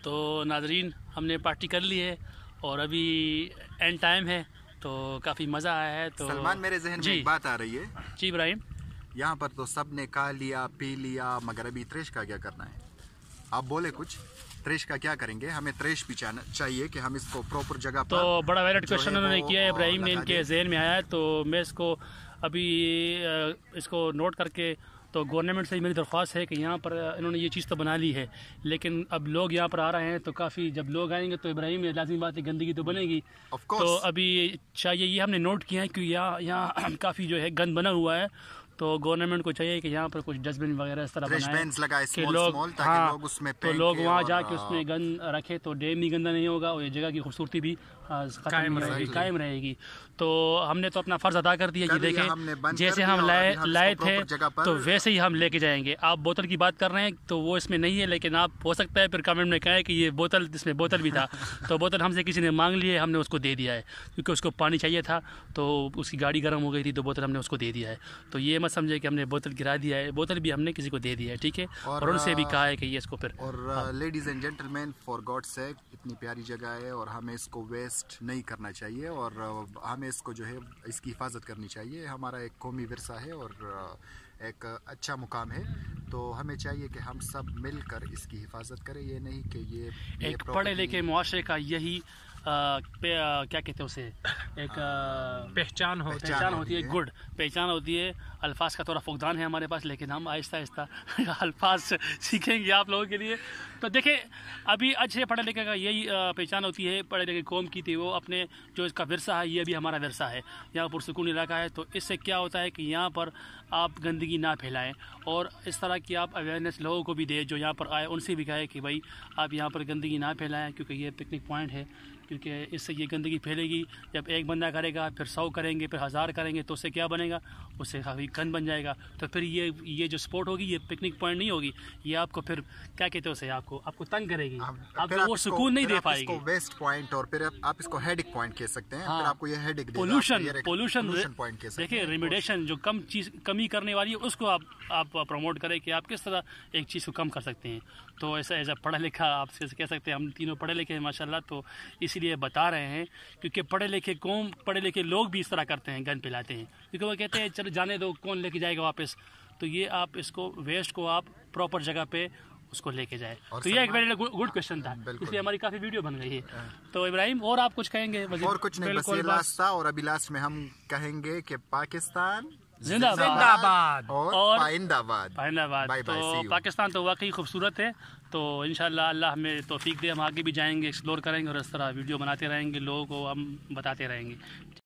تو ناظرین ہم نے پارٹی کر لی ہے اور ابھی اینڈ ٹائم ہے تو کافی مزہ آیا ہے. تو سلمان میرے ذہن میں ایک بات آ رہی ہے. جی ابراہیم. یہاں پر تو سب نے کھا لیا پی لیا مگر ابھی تریش کا کیا کرنا ہے؟ آپ بولے کچھ. تریش کا کیا کریں گے؟ ہمیں تریش بھی چاہیے کہ ہم اس کو پراپر جگہ پر. تو بڑا ویلڈ کوشچن انہوں نے کیا ہے ابراہیم نے، ان کے ذہن میں آیا ہے تو میں اس کو ابھی اس کو نوٹ کر کے تو گورنمنٹ سے میری درخواست ہے کہ یہاں پر انہوں نے یہ چیز تو بنا لی ہے لیکن اب لوگ یہاں پر آ رہے ہیں تو کافی جب لوگ آئیں گے تو ابراہیم لازمی بات ہے گندگی تو بنے گی. تو ابھی چاہیے یہ ہم نے نوٹ کیا ہے کہ یہاں کافی جو ہے گند بنا ہوا ہے تو گورنمنٹ کو چاہیے کہ یہاں پر کچھ ڈسٹ بن وغیرہ اس طرح بنائے کہ لوگ وہاں جا کے اس میں گند رکھے تو ڈیم بھی گندا نہیں ہوگا اور یہ جگہ کی خوبصورتی بھی قائم رہے گی. تو ہم نے تو اپنا فرض ادا کر دیا. جی دیکھیں جیسے ہم لائے تھے تو ویسے ہی ہم لے کے جائیں گے. آپ بوتل کی بات کر رہے ہیں تو وہ اس میں نہیں ہے لیکن آپ ہو سکتا ہے پھر کمنٹ میں کہیں کہ یہ بوتل اس میں بوتل بھی تھا تو بوتل ہم سے کسی نے مانگ لی ہے ہم نے اس کو دے دیا ہے کیونکہ اس کو پانی چاہیے تھا تو اس کی گاڑی گرم ہو گئی تھی تو بوتل ہم نے اس کو دے دیا ہے. تو یہ مت سمجھے کہ ہم نے بوتل گرا دیا ہے، بوتل بھی ہم نے کسی کو دے دیا ہے. ٹھیک ہے اور ان سے بھی کہا ہے کہ یہ اس کو پھر. اور ladies and gentlemen for God sake اتنی پیاری جگہ ہے اور ہمیں اس کو ویسٹ نہیں کرنا چاہیے اور ہمیں اس کو جو ہے اس کی حفاظت کرنی چاہیے. ہمارا ایک قومی ورثہ ہے اور ایک اچھا مقام ہے تو ہمیں چاہیے کہ ہم سب مل کر اس کی حفاظت کریں. یہ نہیں کہ یہ ایک پڑھے لکھے معاشرے کا یہی کیا کہتے ہیں اسے ایک پہچان ہوتی ہے. گڈ پہچان ہوتی ہے. الفاظ کا تھوڑا فقدان ہے ہمارے پاس لیکن ہم آہستہ آہستہ الفاظ سیکھیں گے آپ لوگوں کے لیے. تو دیکھیں ابھی اچھے پڑھے لکھے کا یہی پہچان ہوتی ہے. پڑھے لکھے قوم کی تھی وہ اپنے جو اس کا ورثہ ہے یہ بھی ہمارا ورثہ ہے. یہاں پرسکون علاقہ ہے تو اس سے کیا ہوتا ہے کہ یہاں پر آپ گندگی نہ پھیلائیں اور اس طرح کی آپ اویئرنیس لوگوں کو بھی دیں جو یہاں پر آئے ان سے بھی کہے کہ بھائی آپ یہاں پر گندگی نہ پھیلائیں کیونکہ یہ پکنک پوائنٹ ہے. کیونکہ اس سے یہ گندگی پھیلے گی جب ایک بندہ کرے گا پھر 100 کریں گے پھر 1000 کریں گے تو اس سے کیا بنے گا؟ اس سے کافی گند بن جائے گا. تو پھر یہ جو سپورٹ ہوگی یہ پکنک پوائنٹ نہیں ہوگی. یہ آپ کو پھر کیا کہتے ہیں اسے آپ کو تنگ کرے گی. آپ کو وہ سکون نہیں دے پائے گی. ویسٹ پوائنٹ اور پھر آپ اس کو ہیڈک پوائنٹ کہہ سکتے ہیں. پھر آپ کو یہ ہیڈک پولوشن پوائنٹ کہہ سکتے ہیں. دیکھیں ریمیڈیشن جو کمی کرنے والی ہے اس کو آپ پروموٹ کریں کہ آپ کس طرح ایک چیز کو کم کر سکتے ہیں. تو ایسا ایز اے پڑھا لکھا آپ سے کہہ سکتے ہیں ہم تینوں پڑھے لکھے ہیں ماشاءاللہ تو اسی لیے بتا رہے ہیں کیونکہ پڑھے لکھے لوگ بھی اس طرح کرتے ہیں گند پلاتے ہیں کیونکہ وہ کہتے ہیں چلو جانے دو کون لے کے جائے گا واپس. تو یہ آپ اس کو ویسٹ کو آپ پراپر جگہ پہ اس کو لے کے جائے. تو یہ ایک ویری گڈ کوشچن تھا اس لیے ہماری کافی ویڈیو بن گئی ہے. تو ابراہیم اور آپ کچھ کہیں گے؟ اور کچھ نہیں بس یہ لاسٹ تھا اور ابھی لاسٹ میں ہم کہیں گے کہ پاکستان زندہ باد اور پائندہ آباد. تو پاکستان تو واقعی خوبصورت ہے تو انشاءاللہ اللہ ہمیں توفیق دے ہم آگے بھی جائیں گے ایکسپلور کریں گے اور اس طرح ویڈیو بناتے رہیں گے لوگوں کو ہم بتاتے رہیں گے.